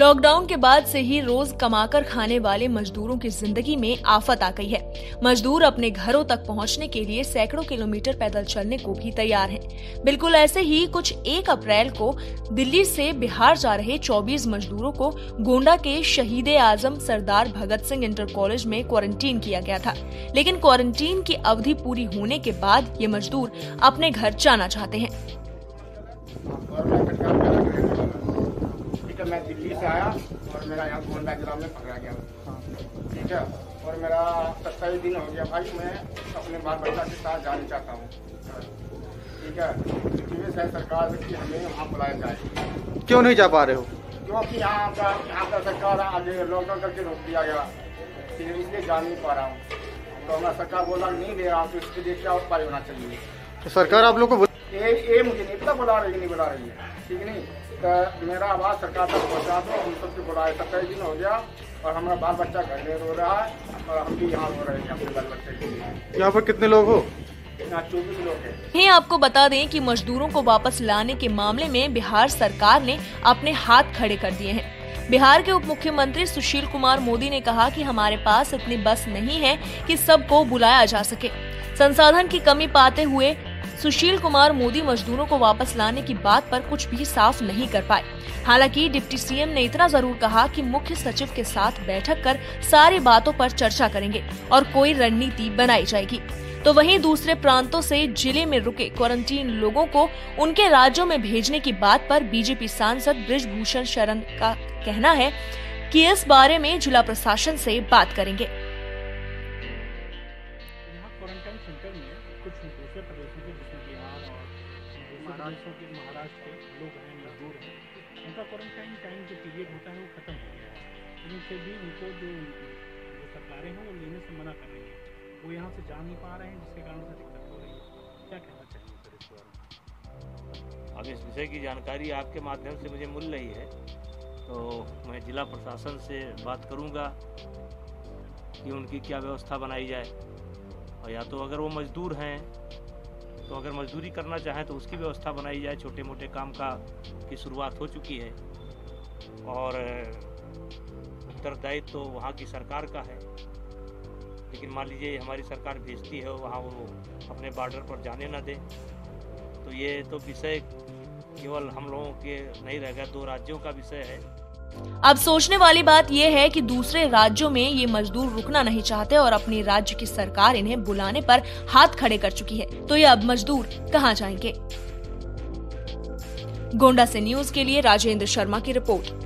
Lockdown के बाद से ही रोज कमाकर खाने वाले मजदूरों की जिंदगी में आफत आ गई है। मजदूर अपने घरों तक पहुंचने के लिए सैकड़ों किलोमीटर पैदल चलने को भी तैयार हैं। बिल्कुल ऐसे ही कुछ 1 अप्रैल को दिल्ली से बिहार जा रहे 24 मजदूरों को गोंडा के शहीद-ए-आजम सरदार भगत सिंह इंटर कॉलेज में क्वारंटीन किया गया था। लेकिन क्वारंटीन की अवधि पूरी होने के बाद ये मजदूर अपने घर जाना चाहते हैं। मैं दिल्ली से आया और मेरा यहाँ गोंडा जिला में पकड़ा गया। ठीक है, और मेरा 27 दिन हो गया भाई। मैं अपने बाल बच्चा के साथ जाना चाहता हूँ। ठीक है, रिक्वेस्ट है सरकार से कि हमें वहाँ बुलाया जाए। क्यों नहीं जा पा रहे हो? क्योंकि यहाँ का सरकार आगे लॉकडाउन करके रोक दिया गया, इसलिए जा नहीं पा रहा हूँ। तो हमारा सरकार बोला नहीं दे रहा हूँ, तो इसके लिए क्या उपाय होना चाहिए? तो सरकार आप लोग को ये मुझे नहीं पता बुला रही है, नहीं बुला रही है। ठीक नहीं, तो मेरा आवाज़ सरकार तक पहुँचा दो। हम सबसे बुलाए 27 दिन हो गया और हमारा बाल बच्चा घर में रो रहा है और हम भी यहाँ रो रहे हैं अपने बाल बच्चे के लिए। यहाँ पर कितने लोग हो? यहाँ 24 लोग हैं। आपको बता दें कि मजदूरों को वापस लाने के मामले में बिहार सरकार ने अपने हाथ खड़े कर दिए हैं। बिहार के उप मुख्यमंत्री सुशील कुमार मोदी ने कहा कि हमारे पास इतनी बस नहीं है कि सबको बुलाया जा सके। संसाधन की कमी पाते हुए सुशील कुमार मोदी मजदूरों को वापस लाने की बात पर कुछ भी साफ नहीं कर पाए। हालांकि डिप्टी सीएम ने इतना जरूर कहा कि मुख्य सचिव के साथ बैठक कर सारी बातों पर चर्चा करेंगे और कोई रणनीति बनाई जाएगी। तो वहीं दूसरे प्रांतों से जिले में रुके क्वारंटीन लोगों को उनके राज्यों में भेजने की बात पर बीजेपी सांसद बृजभूषण शरण का कहना है कि इस बारे में जिला प्रशासन से बात करेंगे। क्वारंटाइन सेंटर में कुछ दूसरे प्रदेशों के जिसमें बिहार और महाराष्ट्र के लोग हैं, मजदूर हैं, उनका क्वारंटाइन टाइम जो पीरियड होता है वो खत्म हो गया है। लेकिन फिर भी उनको जो सरकारें हैं वो लेने से मना कर रही हैं। वो यहाँ से जा नहीं पा रहे हैं, जिसके कारण से दिक्कत हो रही है। क्या कहना चाहिए सर इस बारे में? अब इस विषय की जानकारी आपके माध्यम से मुझे मिल रही है, तो मैं जिला प्रशासन से बात करूँगा कि उनकी क्या व्यवस्था बनाई जाए। और या तो अगर वो मजदूर हैं तो अगर मजदूरी करना चाहें तो उसकी व्यवस्था बनाई जाए। छोटे मोटे काम की शुरुआत हो चुकी है और उत्तरदायित्व तो वहाँ की सरकार का है। लेकिन मान लीजिए हमारी सरकार भेजती है वहाँ वो अपने बॉर्डर पर जाने ना दे, तो ये तो विषय केवल हम लोगों के नहीं रह गया, 2 राज्यों का विषय है। अब सोचने वाली बात यह है कि दूसरे राज्यों में ये मजदूर रुकना नहीं चाहते और अपने राज्य की सरकार इन्हें बुलाने पर हाथ खड़े कर चुकी है। तो ये अब मजदूर कहां जाएंगे? गोंडा से न्यूज के लिए राजेंद्र शर्मा की रिपोर्ट।